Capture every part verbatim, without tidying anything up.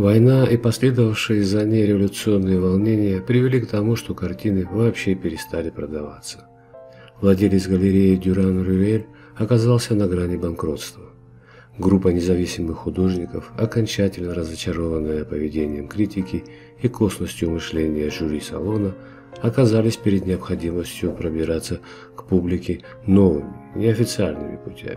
Война и последовавшие за ней революционные волнения привели к тому, что картины вообще перестали продаваться. Владелец галереи Дюран-Рюэль оказался на грани банкротства. Группа независимых художников, окончательно разочарованная поведением критики и косностью мышления жюри салона, оказались перед необходимостью пробираться к публике новыми, неофициальными путями.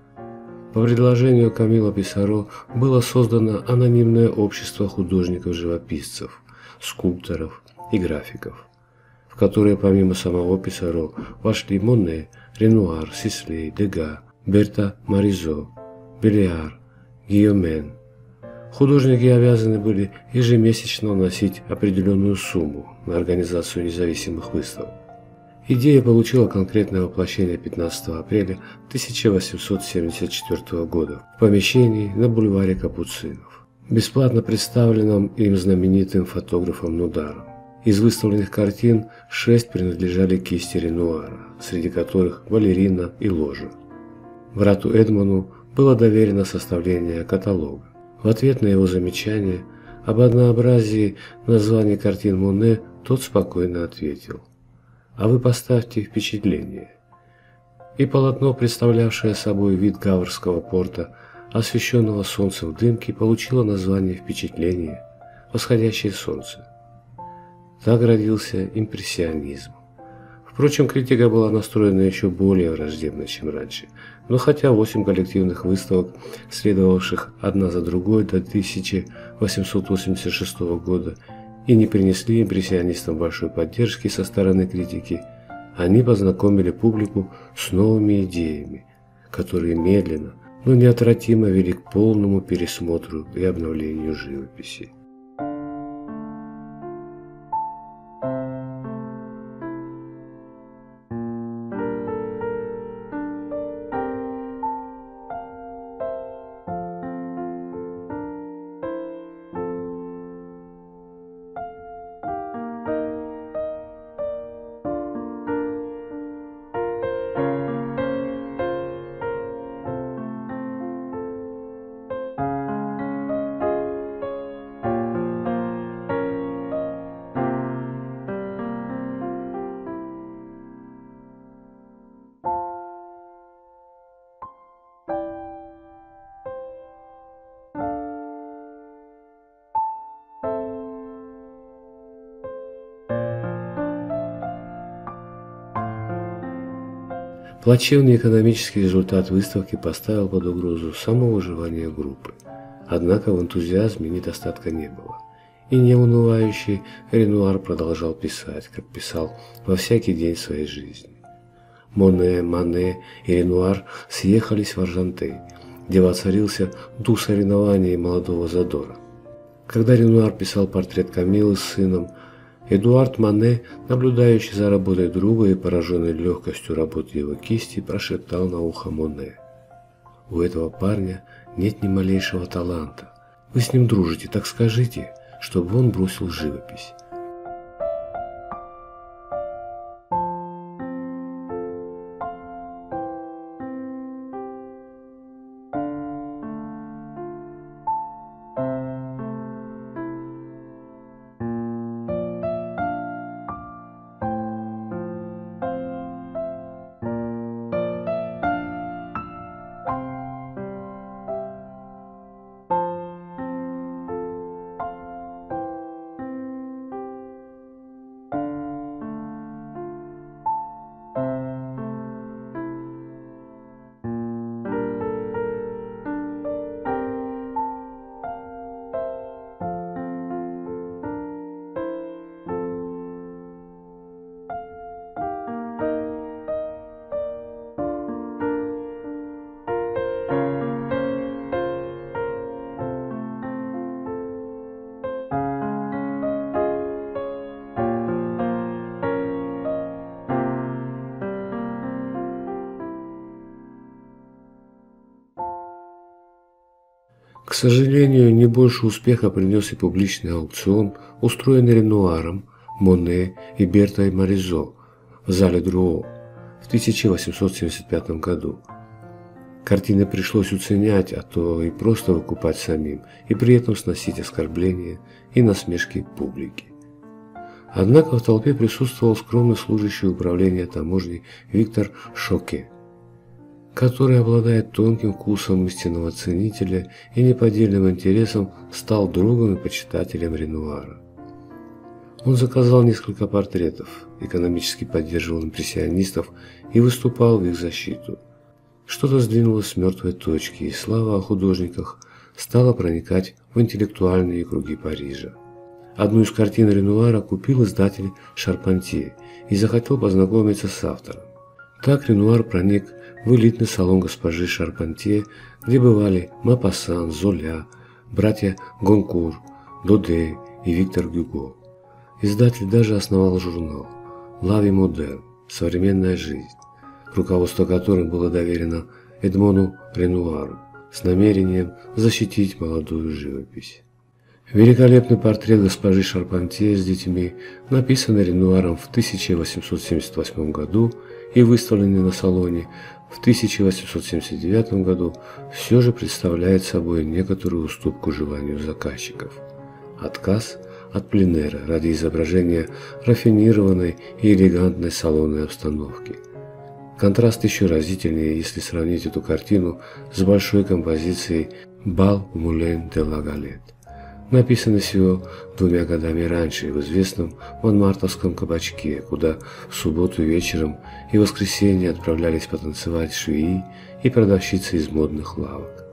По предложению Камилла Писаро было создано анонимное общество художников-живописцев, скульпторов и графиков, в которое помимо самого Писаро вошли Моне, Ренуар, Сислей, Дега, Берта Маризо, Белиар, Гийомен. Художники обязаны были ежемесячно вносить определенную сумму на организацию независимых выставок. Идея получила конкретное воплощение пятнадцатого апреля тысяча восемьсот семьдесят четвёртого года в помещении на бульваре Капуцинов, бесплатно представленном им знаменитым фотографом Нударом. Из выставленных картин шесть принадлежали кисти Ренуара, среди которых «Балерина» и «Ложа». Брату Эдмону было доверено составление каталога. В ответ на его замечание об однообразии названий картин Моне тот спокойно ответил: «А вы поставьте впечатление». И полотно, представлявшее собой вид Гаврского порта, освещенного солнцем в дымке, получило название «Впечатление. Восходящее солнце». Так родился импрессионизм. Впрочем, критика была настроена еще более враждебно, чем раньше. Но хотя восемь коллективных выставок, следовавших одна за другой до тысяча восемьсот восемьдесят шестого года, и не принесли импрессионистам большой поддержки со стороны критики, они познакомили публику с новыми идеями, которые медленно, но неотвратимо вели к полному пересмотру и обновлению живописи. Плачевный экономический результат выставки поставил под угрозу само выживание группы. Однако в энтузиазме недостатка не было. И неунывающий Ренуар продолжал писать, как писал во всякий день своей жизни. Моне, Мане и Ренуар съехались в Аржантей, где воцарился дух соревнования и молодого задора. Когда Ренуар писал портрет Камиллы с сыном, Эдуард Мане, наблюдающий за работой друга и пораженный легкостью работы его кисти, прошептал на ухо Моне: «У этого парня нет ни малейшего таланта. Вы с ним дружите, так скажите, чтобы он бросил живопись». К сожалению, не больше успеха принес и публичный аукцион, устроенный Ренуаром, Моне и Бертой Маризо в зале Друо в тысяча восемьсот семьдесят пятом году. Картины пришлось уценять, а то и просто выкупать самим, и при этом сносить оскорбления и насмешки публики. Однако в толпе присутствовал скромный служащий управления таможней Виктор Шоке, который, обладая тонким вкусом истинного ценителя и неподдельным интересом, стал другом и почитателем Ренуара. Он заказал несколько портретов, экономически поддерживал импрессионистов и выступал в их защиту. Что-то сдвинулось с мертвой точки, и слава о художниках стала проникать в интеллектуальные круги Парижа. Одну из картин Ренуара купил издатель Шарпантье и захотел познакомиться с автором. Так Ренуар проник в элитный салон госпожи Шарпантье, где бывали Мопассан, Золя, братья Гонкур, Доде и Виктор Гюго. Издатель даже основал журнал «La vie moderne» – «Современная жизнь», руководство которым было доверено Эдмону Ренуару с намерением защитить молодую живопись. Великолепный портрет госпожи Шарпантье с детьми, написанный Ренуаром в тысяча восемьсот семьдесят восьмом году и выставленный на салоне в тысяча восемьсот семьдесят девятом году, все же представляет собой некоторую уступку желанию заказчиков. Отказ от пленэра ради изображения рафинированной и элегантной салонной обстановки. Контраст еще разительнее, если сравнить эту картину с большой композицией «Бал в Мулен де ла Галет», написанной всего двумя годами раньше в известном монмартовском кабачке, куда в субботу вечером и воскресенье отправлялись потанцевать швеи и продавщицы из модных лавок.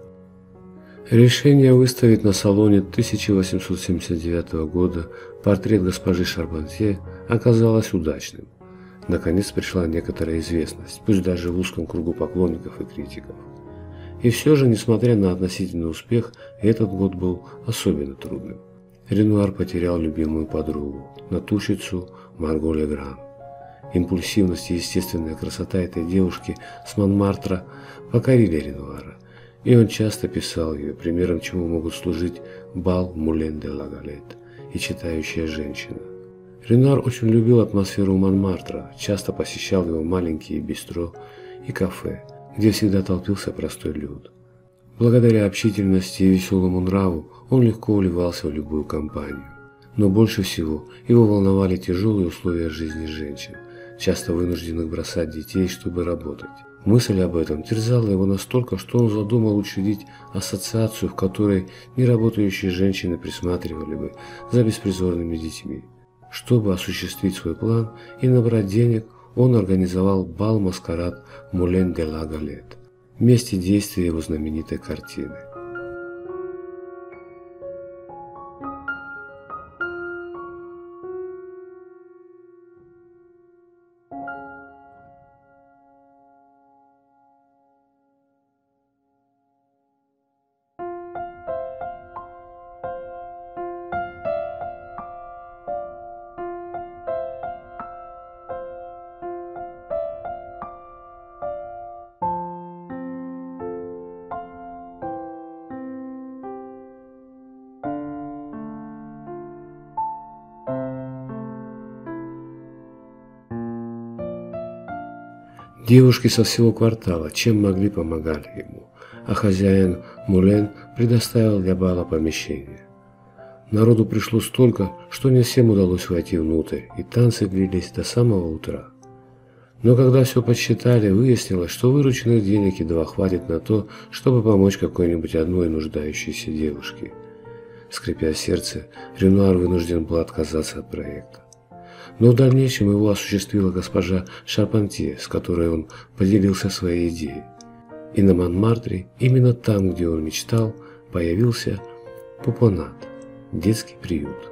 Решение выставить на салоне тысяча восемьсот семьдесят девятого года портрет госпожи Шарпантье оказалось удачным. Наконец пришла некоторая известность, пусть даже в узком кругу поклонников и критиков. И все же, несмотря на относительный успех, этот год был особенно трудным. Ренуар потерял любимую подругу, натурщицу Марго Легран. Импульсивность и естественная красота этой девушки с Монмартра покорили Ренуара, и он часто писал ее, примером чему могут служить «Бал Мулен де ла Галет» и «Читающая женщина». Ренуар очень любил атмосферу Монмартра, часто посещал его маленькие бистро и кафе, где всегда толпился простой люд. Благодаря общительности и веселому нраву он легко вливался в любую компанию. Но больше всего его волновали тяжелые условия жизни женщин, часто вынужденных бросать детей, чтобы работать. Мысль об этом терзала его настолько, что он задумал учредить ассоциацию, в которой неработающие женщины присматривали бы за беспризорными детьми. Чтобы осуществить свой план и набрать денег, он организовал бал-маскарад «Мулен де ла Галет», месте действия его знаменитой картины. Девушки со всего квартала, чем могли, помогали ему, а хозяин Мулен предоставил для бала помещение. Народу пришло столько, что не всем удалось войти внутрь, и танцы длились до самого утра. Но когда все подсчитали, выяснилось, что вырученных денег едва хватит на то, чтобы помочь какой-нибудь одной нуждающейся девушке. Скрипя сердце, Ренуар вынужден был отказаться от проекта. Но в дальнейшем его осуществила госпожа Шарпантье, с которой он поделился своей идеей. И на Монмартре, именно там, где он мечтал, появился Пупонат, детский приют.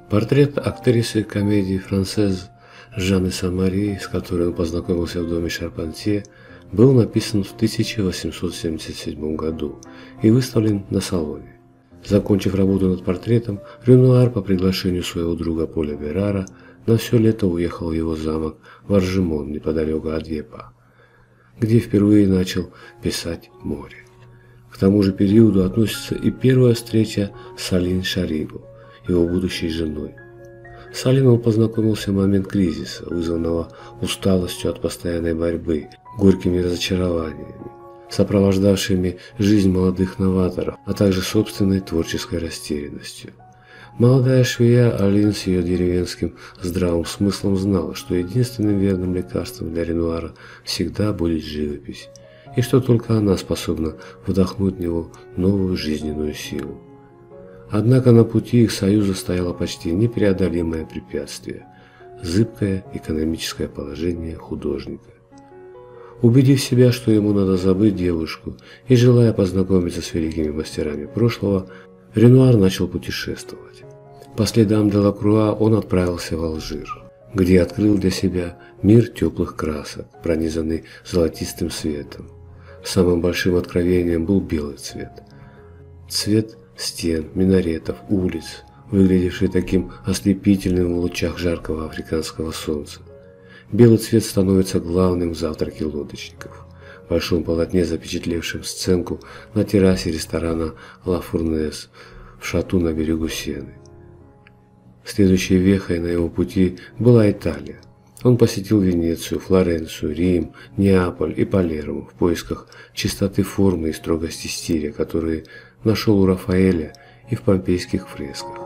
Портрет актрисы комедии «Франсез» Жанны Сан-Мари, с которой он познакомился в доме Шарпантье, был написан в тысяча восемьсот семьдесят седьмом году и выставлен на салоне. Закончив работу над портретом, Ренуар по приглашению своего друга Поля Верара на все лето уехал в его замок Варжемон неподалеку от Депа, где впервые начал писать море. К тому же периоду относится и первая встреча с Алин Шарибу, его будущей женой. С Алин он познакомился в момент кризиса, вызванного усталостью от постоянной борьбы, горькими разочарованиями, сопровождавшими жизнь молодых новаторов, а также собственной творческой растерянностью. Молодая швея Алин с ее деревенским здравым смыслом знала, что единственным верным лекарством для Ренуара всегда будет живопись, и что только она способна вдохнуть в него новую жизненную силу. Однако на пути их союза стояло почти непреодолимое препятствие – зыбкое экономическое положение художника. Убедив себя, что ему надо забыть девушку, и желая познакомиться с великими мастерами прошлого, Ренуар начал путешествовать. По следам Делакруа он отправился в Алжир, где открыл для себя мир теплых красок, пронизанный золотистым светом. Самым большим откровением был белый цвет. Цвет стен, минаретов, улиц, выглядевший таким ослепительным в лучах жаркого африканского солнца. Белый цвет становится главным в завтраке лодочников, в большом полотне, запечатлевшем сценку на террасе ресторана «Ла Фурнес» в Шату на берегу Сены. Следующей вехой на его пути была Италия. Он посетил Венецию, Флоренцию, Рим, Неаполь и Палермо в поисках чистоты формы и строгости стиля, которые нашел у Рафаэля и в помпейских фресках.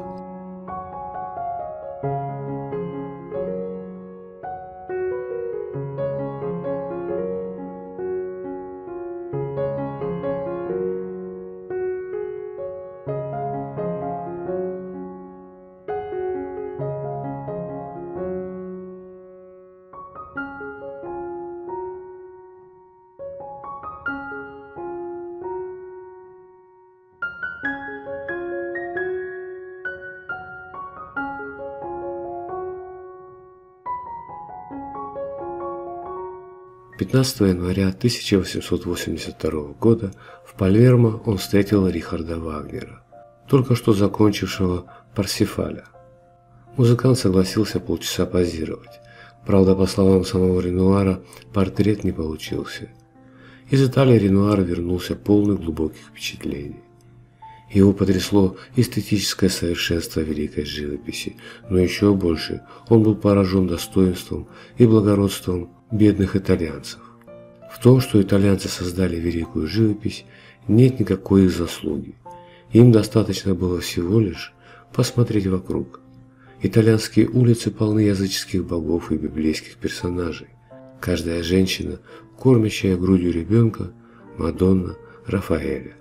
пятнадцатого января тысяча восемьсот восемьдесят второго года в Палермо он встретил Рихарда Вагнера, только что закончившего «Парсифаля». Музыкант согласился полчаса позировать. Правда, по словам самого Ренуара, портрет не получился. Из Италии Ренуар вернулся полный глубоких впечатлений. Его потрясло эстетическое совершенство великой живописи, но еще больше он был поражен достоинством и благородством бедных итальянцев. В том, что итальянцы создали великую живопись, нет никакой их заслуги. Им достаточно было всего лишь посмотреть вокруг. Итальянские улицы полны языческих богов и библейских персонажей. Каждая женщина, кормящая грудью ребенка, Мадонна, Рафаэля.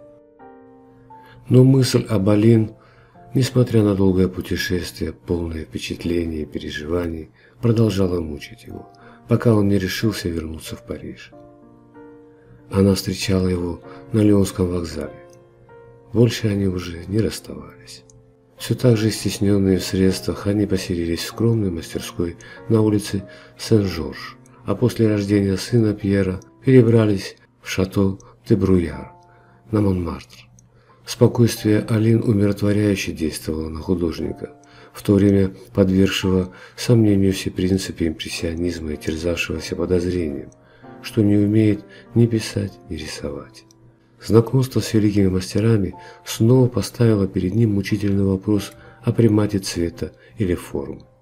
Но мысль об Алин, несмотря на долгое путешествие, полное впечатлений и переживаний, продолжала мучить его, пока он не решился вернуться в Париж. Она встречала его на Лионском вокзале. Больше они уже не расставались. Все так же стесненные в средствах, они поселились в скромной мастерской на улице Сен-Жорж, а после рождения сына Пьера перебрались в Шато де Бруяр на Монмартр. Спокойствие Алин умиротворяюще действовало на художника, в то время подвергшего сомнению все принципы импрессионизма и терзавшегося подозрением, что не умеет ни писать, ни рисовать. Знакомство с великими мастерами снова поставило перед ним мучительный вопрос о примате цвета или формы.